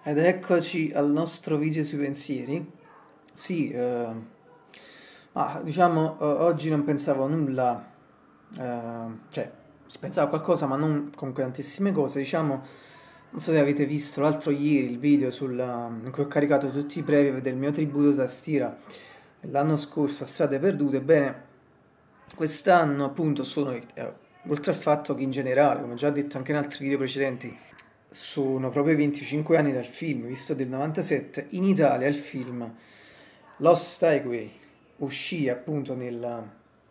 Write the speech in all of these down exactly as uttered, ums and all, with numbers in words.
Ed eccoci al nostro video sui pensieri. Sì, eh, ma diciamo, eh, oggi non pensavo a nulla, eh, cioè, pensavo a qualcosa, ma non comunque tantissime cose. Diciamo, non so se avete visto l'altro ieri il video sul, in cui ho caricato tutti i preview del mio tributo tastiera l'anno scorso a Strade Perdute. Ebbene, quest'anno appunto sono, eh, oltre al fatto che in generale, come già detto anche in altri video precedenti, sono proprio i venticinque anni dal film, visto del novantasette, in Italia il film Lost Highway uscì appunto nel...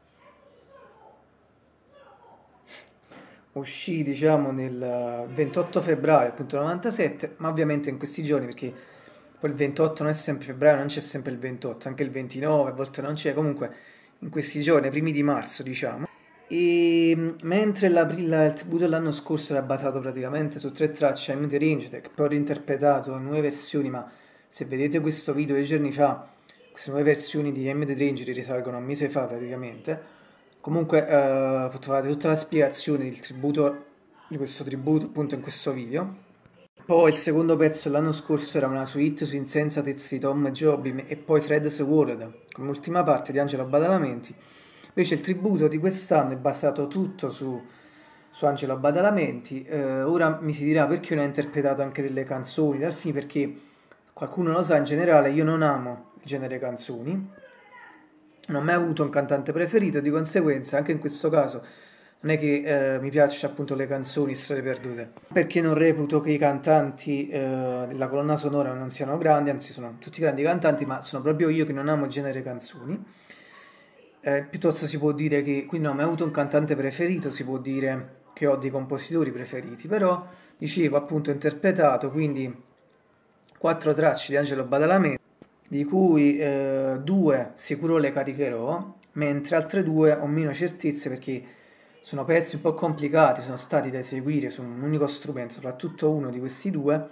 uscì diciamo nel ventotto febbraio appunto novantasette, ma ovviamente in questi giorni, perché poi il ventotto non è sempre febbraio, non c'è sempre il ventotto, anche il ventinove a volte non c'è, comunque in questi giorni, ai primi di marzo diciamo. E mh, mentre la, la- il tributo dell'anno scorso era basato praticamente su tre tracce I'm the Range, che poi ho reinterpretato in nuove versioni, ma se vedete questo video dei giorni fa, queste nuove versioni di I'm the Range risalgono a un mese fa praticamente. Comunque eh, trovate tutta la spiegazione del tributo, di questo tributo appunto in questo video. Poi il secondo pezzo dell'anno scorso era una suite su Insensatez di Tom Jobim e poi Fred's World, come ultima parte di Angelo Badalamenti. Invece il tributo di quest'anno è basato tutto su, su Angelo Badalamenti. Eh, ora mi si dirà perché non ho interpretato anche delle canzoni dal film, perché qualcuno lo sa, in generale io non amo il genere canzoni, non ho mai avuto un cantante preferito, di conseguenza anche in questo caso non è che eh, mi piacciono appunto le canzoni Strade Perdute, perché non reputo che i cantanti eh, della colonna sonora non siano grandi, anzi sono tutti grandi cantanti, ma sono proprio io che non amo il genere canzoni. Eh, piuttosto si può dire che, quindi non ho mai avuto un cantante preferito, si può dire che ho dei compositori preferiti, però dicevo appunto interpretato, quindi quattro tracce di Angelo Badalamenti, di cui eh, due sicuro le caricherò, mentre altre due ho meno certezze perché sono pezzi un po' complicati, sono stati da eseguire su un unico strumento, soprattutto uno di questi due,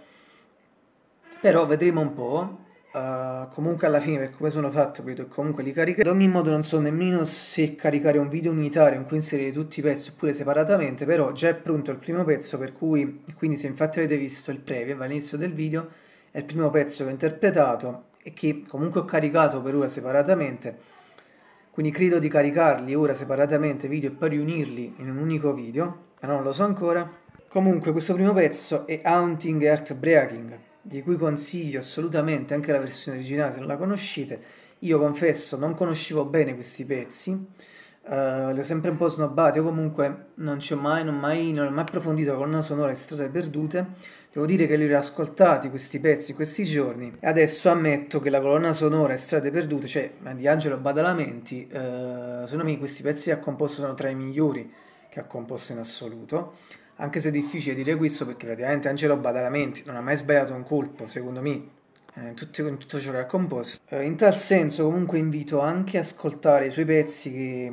però vedremo un po'. Uh, comunque alla fine, per come sono fatto, vedo che comunque li caricherò. Ad ogni modo non so nemmeno se caricare un video unitario in cui inserire tutti i pezzi oppure separatamente, però già è pronto il primo pezzo, per cui, quindi se infatti avete visto il preview all'inizio del video, è il primo pezzo che ho interpretato e che comunque ho caricato per ora separatamente, quindi credo di caricarli ora separatamente video e poi riunirli in un unico video, ma non lo so ancora. Comunque questo primo pezzo è Haunting Heartbreaking, di cui consiglio assolutamente anche la versione originale se non la conoscete. Io confesso non conoscevo bene questi pezzi, eh, li ho sempre un po' snobbati, o comunque non ci ho mai, non mai, non ho mai approfondito la colonna sonora di Strade Perdute. Devo dire che li ho riascoltati questi pezzi in questi giorni e adesso ammetto che la colonna sonora di Strade Perdute, cioè di Angelo Badalamenti, eh, secondo me questi pezzi che ha composto sono tra i migliori che ha composto in assoluto, anche se è difficile dire questo perché praticamente Angelo Badalamenti non ha mai sbagliato un colpo, secondo me, eh, in tutto, in tutto ciò che ha composto. Eh, in tal senso comunque invito anche a ascoltare i suoi pezzi che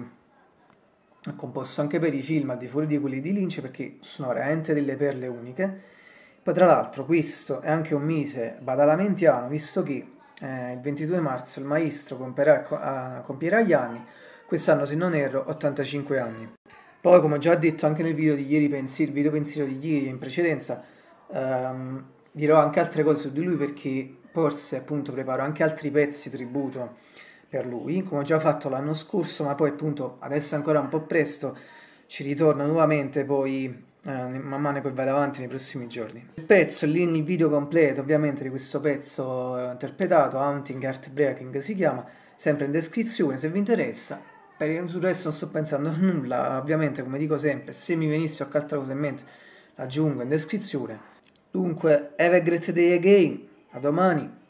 ha composto anche per i film al di fuori di quelli di Lynch, perché sono veramente delle perle uniche. Poi tra l'altro questo è anche un mese badalamentiano, visto che eh, il ventidue marzo il maestro compierà, a, compierà gli anni, quest'anno se non erro ottantacinque anni. Poi come ho già detto anche nel video di ieri, pensiero, il video pensiero di ieri in precedenza, ehm, dirò anche altre cose su di lui perché forse appunto preparo anche altri pezzi tributo per lui, come ho già fatto l'anno scorso, ma poi appunto adesso è ancora un po' presto, ci ritorno nuovamente poi eh, man mano che vai avanti nei prossimi giorni. Il pezzo, lì il video completo ovviamente di questo pezzo eh, interpretato, Haunting Heartbreaking si chiama, sempre in descrizione se vi interessa. Per il resto non sto pensando a nulla, ovviamente come dico sempre, se mi venisse qualche altra cosa in mente la aggiungo in descrizione. Dunque, have a great day again, a domani!